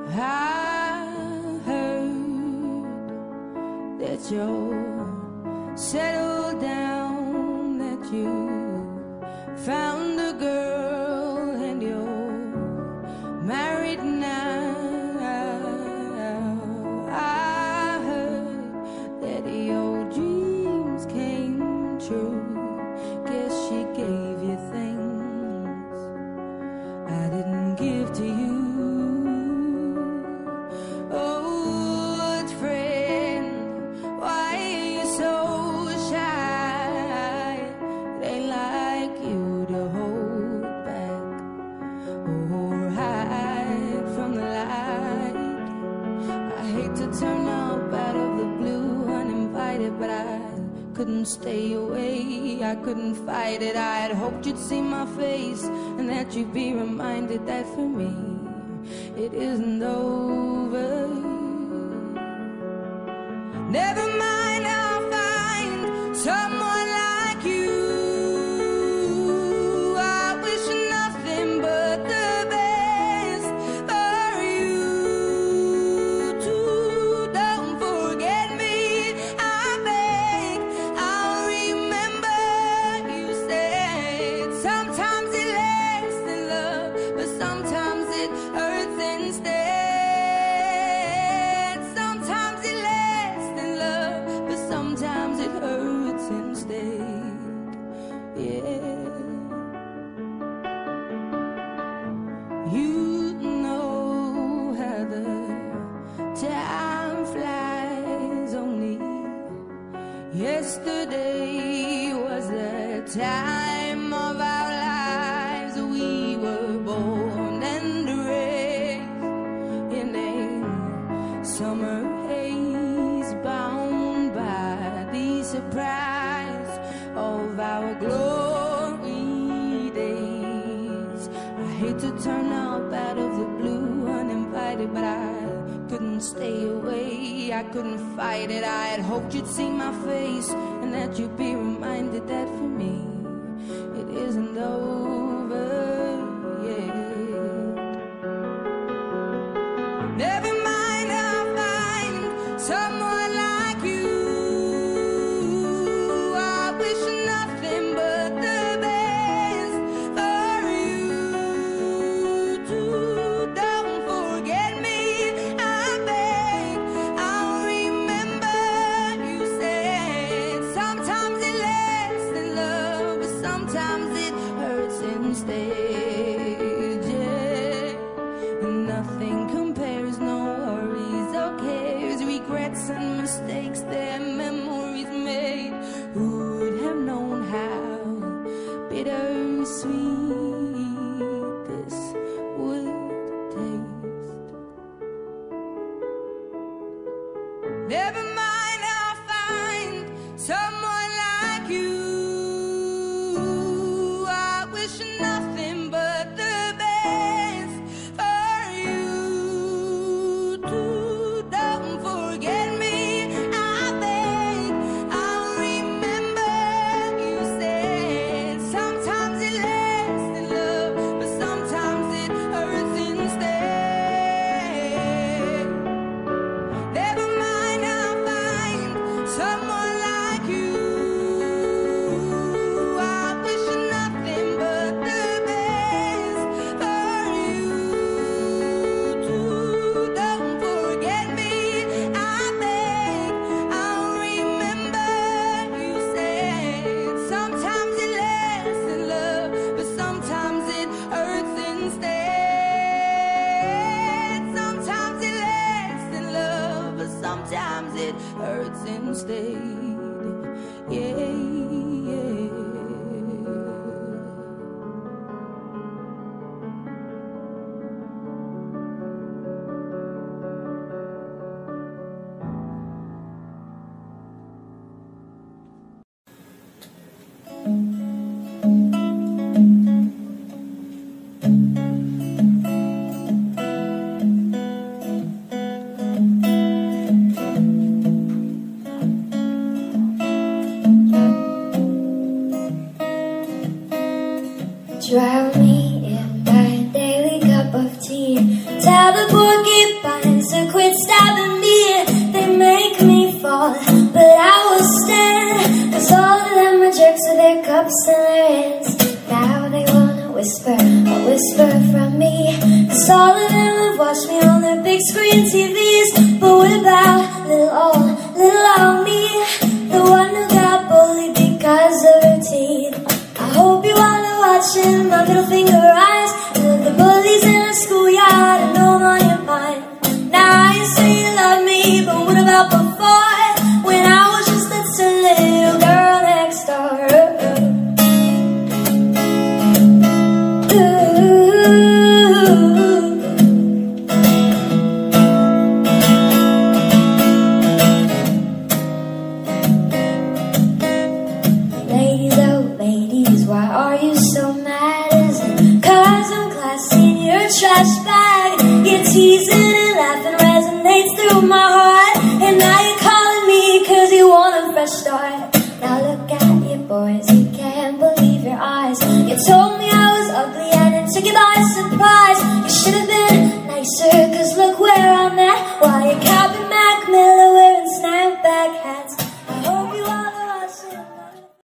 I heard that you're settled down, that you found a girl and you're married now. I heard that your dreams came true. Guess she gave you things I didn't give to you. Old friend, why are you so shy? It ain't like you to hold back or hide from the light. I hate to turn up out of the blue uninvited, but I couldn't stay away, I couldn't fight it. I had hoped you'd see my face and that you'd be reminded that for me it isn't over. Never mind, I'll find someone like you. I wish nothing but the best for you too. Don't forget me, I beg. I'll remember you said sometimes it lasts in love, but sometimes it hurts instead. Sometimes it lasts in love, but sometimes it hurts instead. Yeah. You know how the time flies. Only yesterday was the time of our lives. We were born and raised in a summer haze, bound by the surprise of our glory days. I hate to turn up out of the blue uninvited, but I couldn't stay away, I couldn't fight it. I had hoped you'd see my face and that you'd be reminded that for me it isn't over yet. Never mind, I'll find someone like you. I wish nothing but the best for you too. Don't forget me, I beg. I'll remember you said sometimes it lasts in love, but sometimes it hurts instead. Yeah. Nothing compares, no worries or cares, regrets and mistakes, their memories made. Who would have known how bittersweet this would taste? Never mind, I'll find someone like you. I wish nothing but the best for you too. Don't forget me, I beg. I'll remember you said sometimes it lasts in love, but sometimes it hurts instead. Never mind, I'll find someone like you. I wish nothing but the best for you too. Don't forget me, I beg. I'll remember you said sometimes it lasts in love, but sometimes it hurts instead. Sometimes it lasts in love, but sometimes it hurts instead. Yeah, yeah. big screen TVs. But what about little old me, the one who got bullied because of her teeth? I hope you all are watching my middle finger rise. The bullies in the schoolyard and home on your mind. Now you say you love me, but what about before, when I was just that silly little girl next door? Ladies, oh ladies, why are you so mad? Is it 'cause I'm classy in your trash bag? You're teasing and laughing resonates through my heart. And now you're calling me 'cause you want a fresh start. Now look at you boys, you can't believe your eyes. You told me I was ugly and it took you by